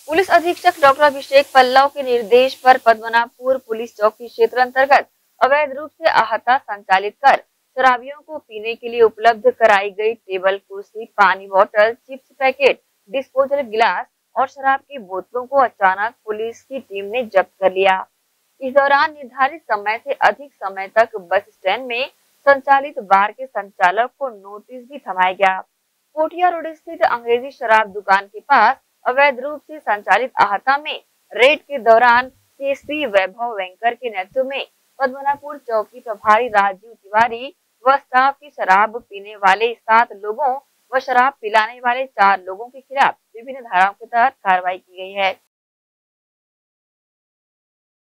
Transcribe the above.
Police अधीक्षक doctor Abhishek Pallav के निर्देश पर पद्मनाभपुर पुलिस चौकी क्षेत्र अंतर्गत अवैध रूप से अहाता संचालित कर शराबियों को पीने के लिए उपलब्ध कराई गई टेबल कुर्सी, पानी बोतल, चिप्स पैकेट, डिस्पोजल गिलास और शराब की बोतलों को अचानक पुलिस की टीम ने जब्त कर लिया। इस दौरान निर्धारित समय से अधिक समय तक बस स्टैंड में संचालित बार के संचालक को नोटिस भी थमाया गया। कोटिया रोड स्थित अंग्रेजी शराब दुकान के पास अवैध रूप से संचालित अहाता में रेड के दौरान सीएसपी वैभव वेंकर के नेतृत्व में पद्मनाभपुर चौकी प्रभारी राजीव तिवारी व स्टाफ की शराब पीने वाले 7 लोगों व शराब पिलाने वाले 4 लोगों के खिलाफ विभिन्न धाराओं के तहत कार्रवाई की गई है।